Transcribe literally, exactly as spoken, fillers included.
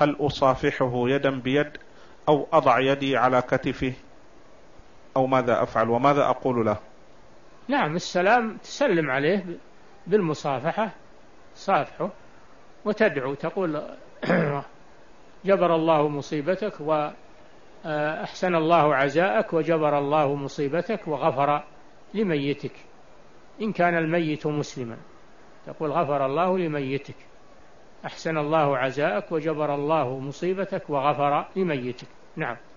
هل أصافحه يدا بيد أو أضع يدي على كتفه أو ماذا أفعل وماذا أقول له؟ نعم، السلام تسلم عليه بالمصافحة، صافحه وتدعو تقول جبر الله مصيبتك وأحسن الله عزاءك وجبر الله مصيبتك وغفر لميتك، إن كان الميت مسلما تقول غفر الله لميتك، أحسن الله عزاءك وجبر الله مصيبتك وغفر لميتك. نعم.